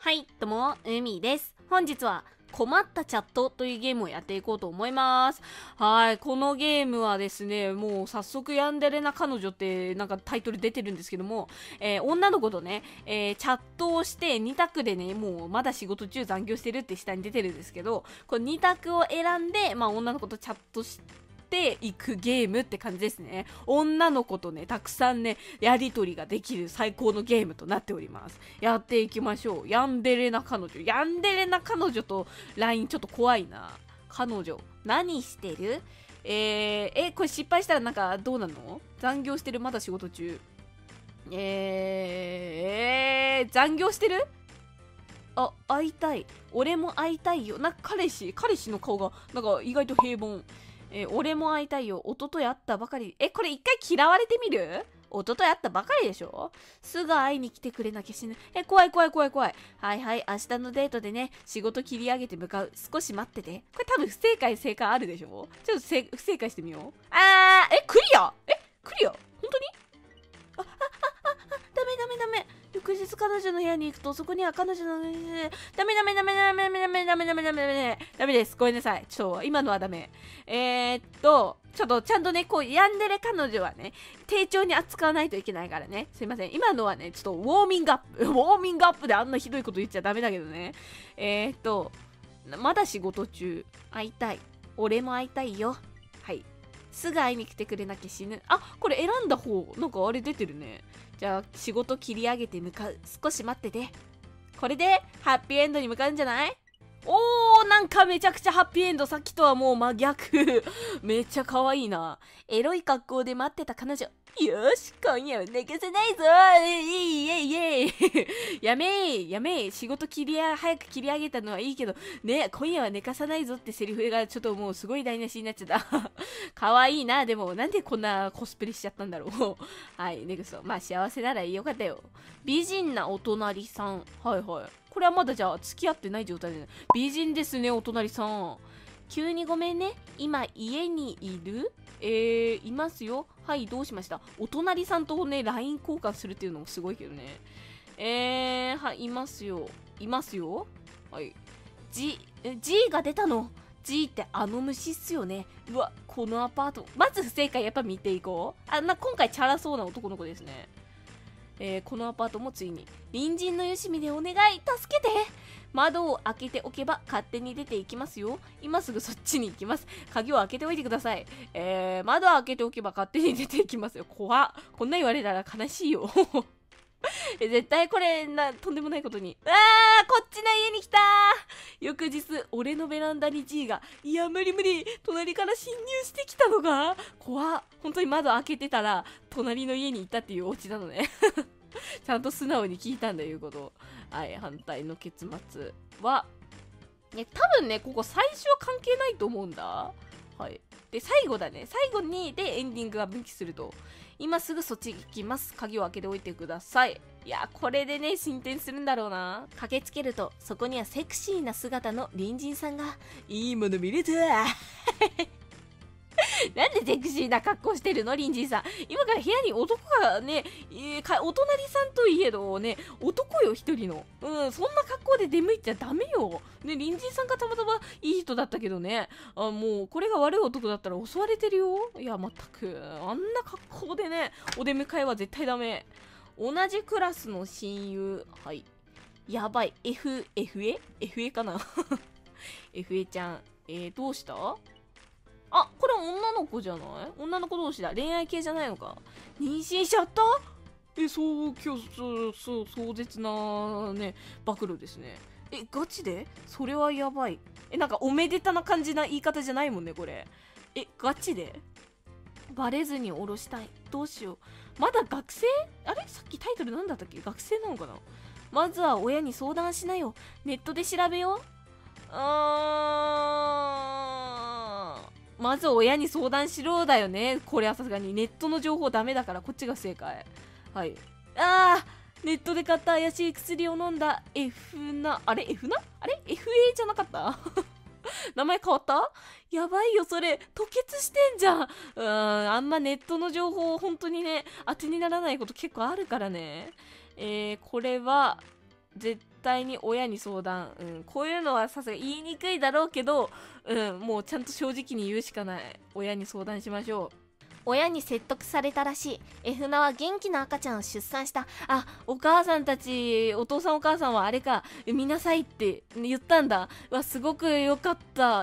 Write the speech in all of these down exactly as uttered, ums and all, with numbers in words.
はい、どうも、海です。本日は困ったチャットというゲームをやっていこうと思います。はい、このゲームはですね、もう早速ヤンデレな彼女ってなんかタイトル出てるんですけども、えー、女の子とね、えー、チャットをしてに択でね、もうまだ仕事中残業してるって下に出てるんですけど、このに択を選んで、まあ女の子とチャットして、ていくゲームって感じですね。女の子とねたくさんねやりとりができる最高のゲームとなっております。やっていきましょう。ヤンデレな彼女ヤンデレな彼女と ライン ちょっと怖いな。彼女何してる？えー、えこれ失敗したらなんかどうなの？残業してる？まだ仕事中？えー、えー、残業してる？あ、会いたい。俺も会いたいよ。なんか彼氏彼氏の顔がなんか意外と平凡。えー、俺も会いたいよ。一昨日会ったばかり。え、これ一回嫌われてみる？一昨日会ったばかりでしょ？すぐ会いに来てくれなきゃ死ぬ。え、怖い怖い怖い怖い。はいはい、明日のデートでね、仕事切り上げて向かう。少し待ってて。これ多分不正解正解あるでしょ？ちょっとせ不正解してみよう。あー、え、クリア？え、クリア？本当に？あ、あ、あ、あ、あ、ダメダメダメ。翌日彼女の部屋に行くとそこには彼女のダメダメダメダメダメダメダメダメダメダメダメダメです。ごめんなさい。ちょっと今のはダメ。えー、っとちょっとちゃんとねこうヤンデレ彼女はね丁重に扱わないといけないからね。すいません。今のはねちょっとウォーミングアップウォーミングアップであんなひどいこと言っちゃダメだけどね。えー、っとまだ仕事中。会いたい。俺も会いたいよ。はい。すぐ会いに来てくれなきゃ死ぬ。あ、これ選んだ方なんかあれ出てるね。じゃあ仕事切り上げて向かう。少し待ってて。これでハッピーエンドに向かうんじゃない？おー、なんかめちゃくちゃハッピーエンド。さっきとはもう真逆。めっちゃ可愛いな。エロい格好で待ってた彼女。よし、今夜は寝かせないぞ。イエイイエイイエイやめーやめー。仕事切りあ早く切り上げたのはいいけどね、今夜は寝かさないぞってセリフがちょっともうすごい台無しになっちゃった可愛いな。でもなんでこんなコスプレしちゃったんだろうはいネクスト。まあ幸せならよかったよ。美人なお隣さん。はいはい、これはまだじゃあ付き合ってない状態で、美人ですねお隣さん。急にごめんね、今家にいる？えー、いますよ。はい、どうしました？お隣さんとね ライン 交換するっていうのもすごいけどね。えー、はい、いますよいますよ。はい、 G, G が出たの。 G ってあの虫っすよね。うわ、このアパートまず不正解やっぱ見ていこう。あ、な今回チャラそうな男の子ですね。えー、このアパートもついに隣人のよしみでお願い助けて。窓を開けておけば勝手に出ていきますよ。今すぐそっちに行きます。鍵を開けておいてください。えー、窓を開けておけば勝手に出ていきますよ。怖っ。こんな言われたら悲しいよ絶対これなとんでもないことに。あー、こっちの家に来た。翌日俺のベランダに G が、いや無理無理、隣から侵入してきたのが怖っ。本当に窓開けてたら隣の家に行ったっていうオチなのねちゃんと素直に聞いたんだいうこと。はい、反対の結末は、ね、多分ねここ最初は関係ないと思うんだ。はい、で最後だね。最後にでエンディングが分岐すると、今すぐそっち行きます。鍵を開けておいてください。いやこれでね進展するんだろうな。駆けつけるとそこにはセクシーな姿の隣人さんが。いいもの見れたなんでセクシーな格好してるの隣人さん。今から部屋に男がね、えー、かお隣さんといえどね男よ一人の。うん、そんな格好で出向いちゃダメよ。ね、隣人さんがたまたまいい人だったけどね。あ、もうこれが悪い男だったら襲われてるよ。いやまったくあんな格好でねお出迎えは絶対ダメ。同じクラスの親友。はい、やばい。 F、FA? FA かなFA ちゃん、えー、どうした？あ、これ女の子じゃない？女の子同士だ。恋愛系じゃないのか。妊娠しちゃった？え、そう、今日、そう、そう、壮絶なね、暴露ですね。え、ガチで？それはやばい。え、なんかおめでたな感じな言い方じゃないもんね、これ。え、ガチで？バレずに下ろしたい。どうしよう。まだ学生？あれ？さっきタイトルなんだったっけ？学生なのかな？まずは親に相談しなよ。ネットで調べよう。あー。まず親に相談しろだよね。これはさすがにネットの情報ダメだからこっちが正解。はい。あー、ネットで買った怪しい薬を飲んだ F な、あれ F なあれ エフエー じゃなかった名前変わった？やばいよそれ、吐血してんじゃん。うーん、あんまネットの情報本当にね当てにならないこと結構あるからね。えー、これは絶対に親に相談、うん、こういうのはさすが言いにくいだろうけど、うん、もうちゃんと正直に言うしかない。親に相談しましょう。親に説得されたらしい。エフナは元気な赤ちゃんを出産した。あ、お母さんたち、お父さんお母さんはあれか、産みなさいって言ったんだ。わ、すごく良かった。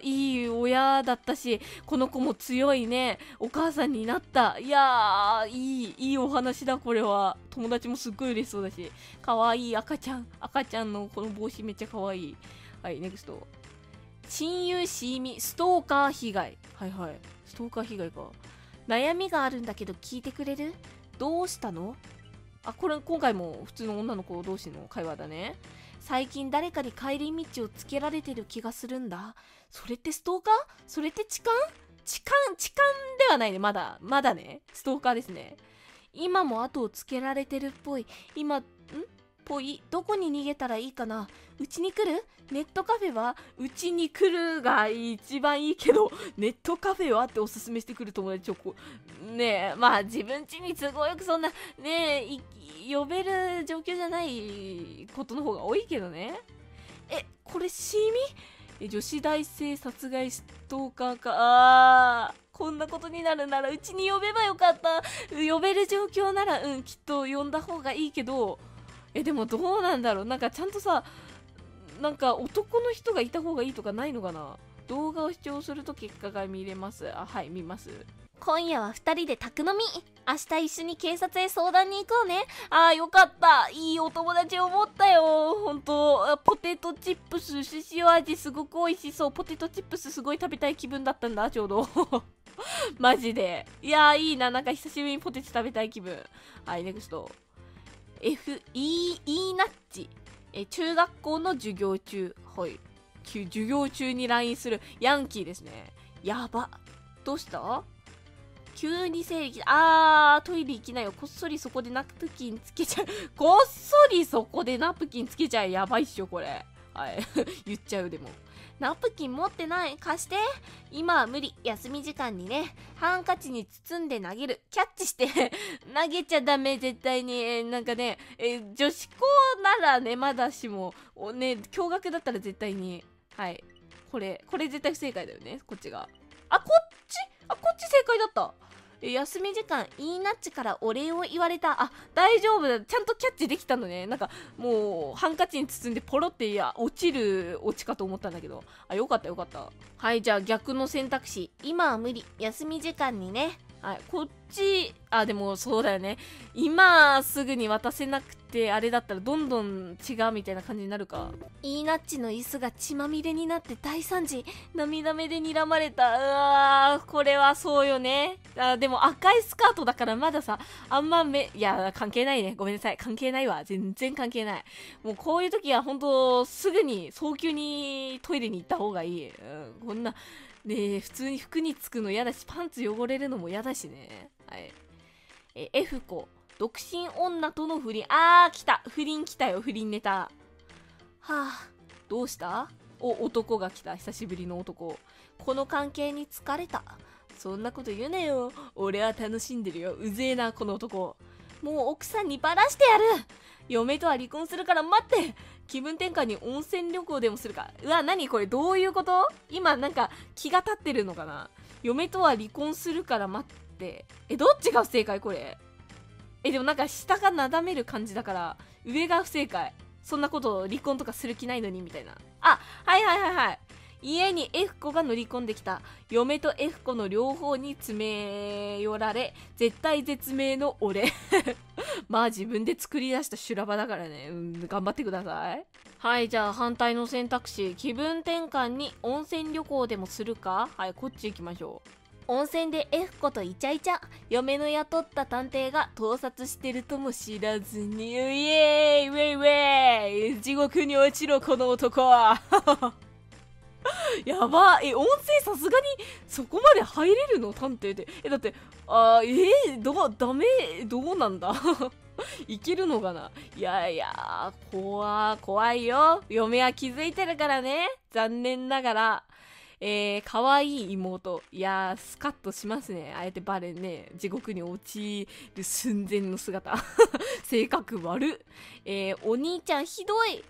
いい親だったし、この子も強いね。お母さんになった。いやー、いい、いいお話だ、これは。友達もすっごい嬉しそうだし。かわいい赤ちゃん。赤ちゃんのこの帽子めっちゃかわいい。はい、ネクスト。親友シーミ、ストーカー被害。はいはい。ストーカー被害か。悩みがあるんだけど聞いてくれる？どうしたの？あ、これ今回も普通の女の子同士の会話だね。最近誰かに帰り道をつけられてる気がするんだ。それってストーカー？それって痴漢？痴漢、痴漢ではないね。まだ、まだね。ストーカーですね。今も後をつけられてるっぽい。今、ん？ぽい。どこに逃げたらいいかな？うちに来る？ネットカフェはうちに来るが一番いいけど、ネットカフェはっておすすめしてくる友達をこう、ねえ、まあ自分家に都合よくそんな、ねえ、呼べる状況じゃないことの方が多いけどね。え、これシミ？え、女子大生殺害ストーカーか。あー、こんなことになるならうちに呼べばよかった。呼べる状況なら、うん、きっと呼んだ方がいいけど、え、でもどうなんだろう。なんかちゃんとさ、なんか男の人がいた方がいいとかないのかな。動画を視聴すると結果が見れます。あ、はい、見ます。今夜はふたりで宅飲み。明日一緒に警察へ相談に行こうね。あー、よかった。いいお友達を持ったよ。ほんと、ポテトチップス、ししお味すごく美味しそう。ポテトチップスすごい食べたい気分だったんだ、ちょうど。マジで。いやー、いいな。なんか久しぶりにポテチ食べたい気分。はい、ネクスト。F、E、E ナッチ。え、中学校の授業中。はい。授業中に ライン するヤンキーですね。やば。どうした？急に生理。あー、トイレ行きなよ。こっそりそこでナプキンつけちゃう。こっそりそこでナプキンつけちゃう。やばいっしょ、これ。はい。言っちゃう、でも。ナプキン持ってない？貸して。今は無理。休み時間にね。ハンカチに包んで投げる。キャッチして。投げちゃダメ、絶対に。えー、なんかね、えー、女子校ならね、まだしも、おね、共学だったら絶対に。はい。これ、これ絶対不正解だよね。こっちが。あ、こっち？あ、こっち正解だった。休み時間、イーナッチからお礼を言われた。あ、大丈夫だ。ちゃんとキャッチできたのね。なんか、もう、ハンカチに包んでポロって、いや、落ちるオチかと思ったんだけど。あ、よかったよかった。はい、じゃあ逆の選択肢。今は無理。休み時間にね。はい、こっち、あ、でもそうだよね。今すぐに渡せなくて、あれだったらどんどん違うみたいな感じになるか。イーナッチの椅子が血まみれになって大惨事。涙目で睨まれた。うわー、これはそうよね。あ、でも赤いスカートだからまださ、あんまめ、いや、関係ないね。ごめんなさい。関係ないわ。全然関係ない。もうこういう時は本当すぐに早急にトイレに行った方がいい。うん、こんな、ねえ、普通に服につくの嫌だし、パンツ汚れるのも嫌だしね。はい。え、F 子。独身女との不倫。あー、来た。不倫来たよ。不倫ネタ。はあ、どうした？お、男が来た。久しぶりの男。この関係に疲れた。そんなこと言うなよ。俺は楽しんでるよ。うぜえな、この男。もう奥さんにバラしてやる。嫁とは離婚するから待って。気分転換に温泉旅行でもするか。うわ、何これ、どういうこと？今なんか気が立ってるのかな。嫁とは離婚するから待って。え、どっちが不正解これ。え、でもなんか下がなだめる感じだから上が不正解。そんなこと離婚とかする気ないのにみたいな。あ、はいはいはいはい。家に F 子が乗り込んできた。嫁と F 子の両方に詰め寄られ絶体絶命の俺。まあ自分で作り出した修羅場だからね、うん、頑張ってください。はい、じゃあ反対の選択肢。気分転換に温泉旅行でもするか。はい、こっち行きましょう。温泉で F 子とイチャイチャ。嫁の雇った探偵が盗撮してるとも知らずに。イエーイウェイウェイ、地獄に落ちろこの男は。やば。え、温泉さすがにそこまで入れるの探偵で。え、だって、あー、えー、どう、ダメ、どうなんだ。いけるのかな。いやいや、怖、怖いよ。嫁は気づいてるからね。残念ながら。えー、可愛い妹。いやー、スカッとしますね。あえてバレンね。地獄に落ちる寸前の姿。性格悪。えー、お兄ちゃんひどい。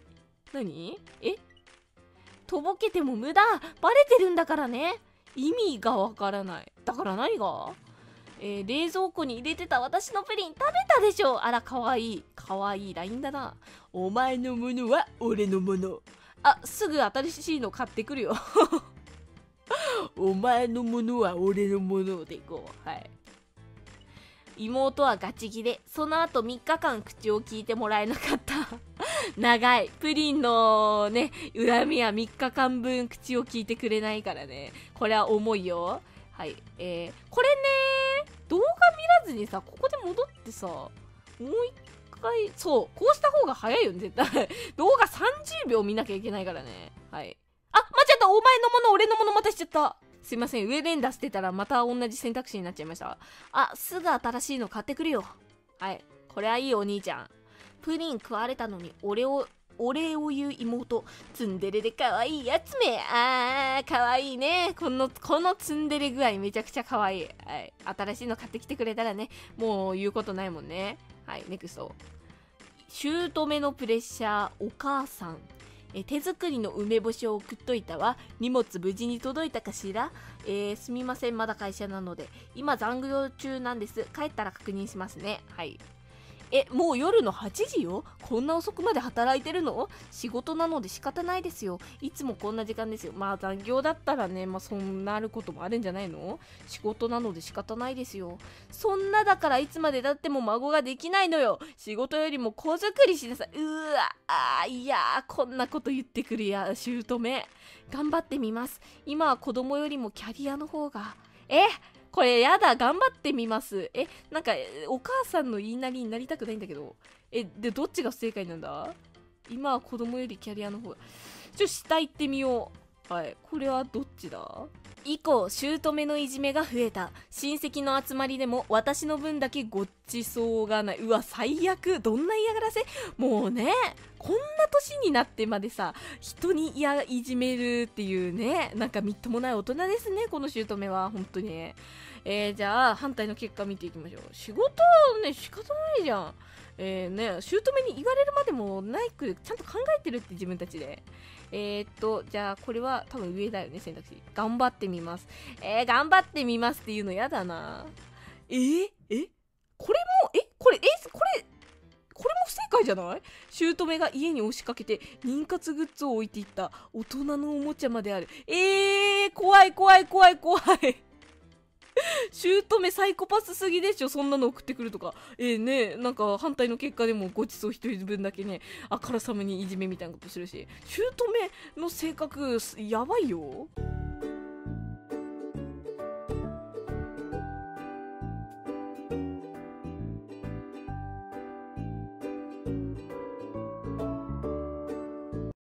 何？え？とぼけても無駄。バレてるんだからね。意味がわからない。だから何が？えー、冷蔵庫に入れてた私のプリン食べたでしょ。あら、かわいい。かわいいラインだな。お前のものは俺のもの。あ、すぐ新しいの買ってくるよ。お前のものは俺のものでいこう。はい。妹はガチギレ。その後みっかかん口を聞いてもらえなかった。長い。プリンのね、恨みはみっかかんぶん口を聞いてくれないからね。これは重いよ。はい。えー、これね、動画見らずにさ、ここで戻ってさ、もう一回、そう、こうした方が早いよね、絶対。動画さんじゅうびょう見なきゃいけないからね。はい。あ、間違った。お前のもの、俺のものまたしちゃった。すいません、上連打してたらまた同じ選択肢になっちゃいました。あ、すぐ新しいの買ってくるよ。はい、これはいいお兄ちゃん。プリン食われたのに俺をお礼を言う妹。ツンデレで可愛いやつめ。あー、可愛いね。このこのツンデレ具合めちゃくちゃ可愛い。はい、新しいの買ってきてくれたらね、もう言うことないもんね。はい、ネクスト。姑のプレッシャー。お母さん。え手作りの梅干しを送っといたわ。荷物無事に届いたかしら。えー、すみません、まだ会社なので今残業中なんです。帰ったら確認しますね。はい。え、もう夜のはちじよ。こんな遅くまで働いてるの？仕事なので仕方ないですよ。いつもこんな時間ですよ。まあ残業だったらね、まあそんなあることもあるんじゃないの？仕事なので仕方ないですよ。そんなだからいつまでだっても孫ができないのよ。仕事よりも子作りしなさい。うーわ、あー、いやー、こんなこと言ってくるや、姑。頑張ってみます。今は子供よりもキャリアの方が。えこれやだ、頑張ってみます。え、なんかお母さんの言いなりになりたくないんだけど。え、でどっちが不正解なんだ？今は子供よりキャリアの方が。ちょ、下行ってみよう。はい、これはどっちだ？以降、姑のいじめが増えた。親戚の集まりでも私の分だけごちそうがない。うわ、最悪。どんな嫌がらせ？もうね、こんな年になってまでさ、人にいやいじめるっていうね、なんかみっともない大人ですね、この姑は。本当に。えー、じゃあ、反対の結果見ていきましょう。仕事ね、仕方ないじゃん。えーね、姑に言われるまでもないく、ちゃんと考えてるって自分たちで。えー、っと、じゃあ、これは多分上だよね、選択肢。頑張ってみます。えー、頑張ってみますっていうのやだな。えー、えこれも、えこれ、えこれ、これも不正解じゃない？姑が家に押しかけて妊活グッズを置いていった。大人のおもちゃまである。えー、怖い怖い怖い怖い。姑サイコパスすぎでしょ、そんなの送ってくるとか。えー、ね、なんか反対の結果でもごちそう一人分だけね、あからさまにいじめみたいなことするし、姑の性格やばいよ。